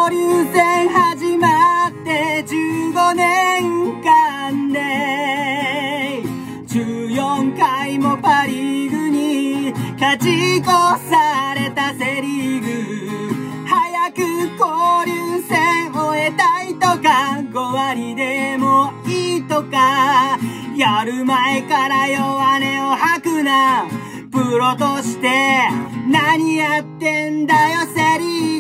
流戦始まって15年間で14回もパリーグに勝ち越されたセリーグ。早く交流戦終えたいとか5割でもいいとか、やる前から弱音を吐くな。プロとして何やってんだよセリー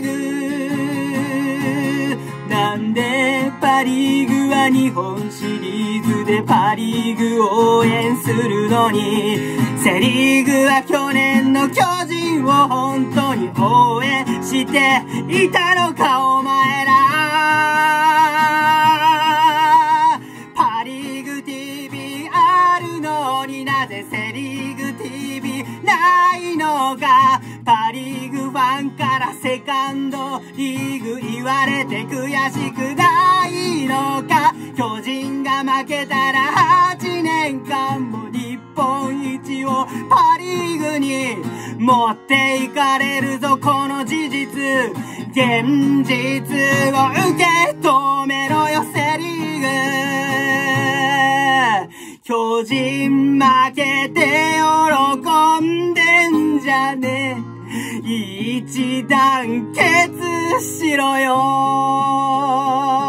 グ。なんでパリーグは日本シリーズでパリーグ応援するのに、セリーグは去年の巨人を本当に応援していたのかお前ら。パリーグ TV あるのになぜセリーグ TV ないのか。パリーグファンからセカンドリーグ言われて悔しくないのか。巨人が負けたら8年間も日本一をパリーグに持っていかれるぞ。この事実現実を受け止めろよセリーグ。巨人負けて喜んでんじゃねえ、一致団結しろよ。